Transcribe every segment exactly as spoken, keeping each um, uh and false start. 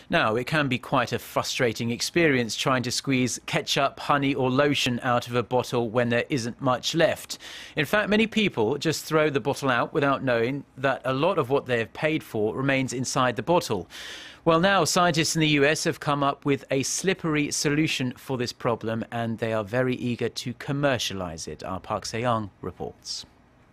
Now, it can be quite a frustrating experience trying to squeeze ketchup, honey or lotion out of a bottle when there isn't much left. In fact, many people just throw the bottle out without knowing that a lot of what they've paid for remains inside the bottle. Well, now scientists in the U S have come up with a slippery solution for this problem, and they are very eager to commercialize it. Our Park Se-young reports.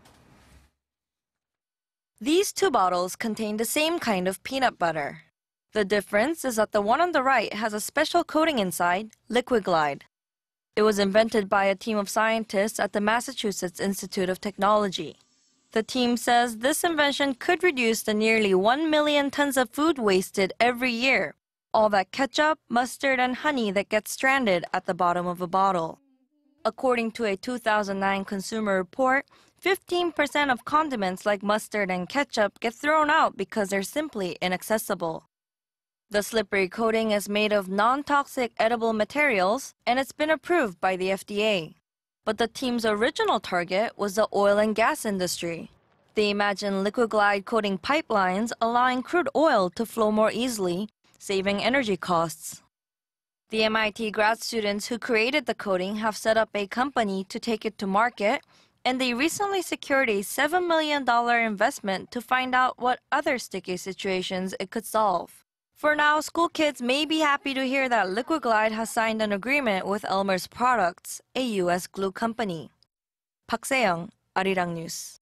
These two bottles contain the same kind of peanut butter. The difference is that the one on the right has a special coating inside, LiquiGlide. It was invented by a team of scientists at the Massachusetts Institute of Technology. The team says this invention could reduce the nearly one million tons of food wasted every year, all that ketchup, mustard, and honey that gets stranded at the bottom of a bottle. According to a two thousand nine Consumer Report, fifteen percent of condiments like mustard and ketchup get thrown out because they're simply inaccessible. The slippery coating is made of non-toxic edible materials, and it's been approved by the F D A. But the team's original target was the oil and gas industry. They imagined LiquiGlide coating pipelines, allowing crude oil to flow more easily, saving energy costs. The M I T grad students who created the coating have set up a company to take it to market, and they recently secured a seven million dollars investment to find out what other sticky situations it could solve. For now, school kids may be happy to hear that LiquiGlide has signed an agreement with Elmer's Products, a U S glue company. Park Se-young, Arirang News.